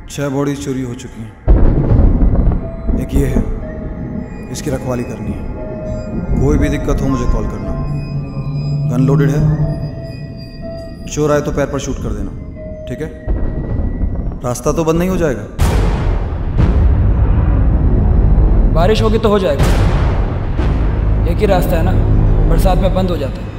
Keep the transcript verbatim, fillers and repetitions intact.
छह बॉडीज चोरी हो चुकी हैं। एक ये है, इसकी रखवाली करनी है। कोई भी दिक्कत हो मुझे कॉल करना। गन लोडेड है, चोर आए तो पैर पर शूट कर देना, ठीक है? रास्ता तो बंद नहीं हो जाएगा? बारिश होगी तो हो जाएगा, एक ही रास्ता है ना, बरसात में बंद हो जाता है।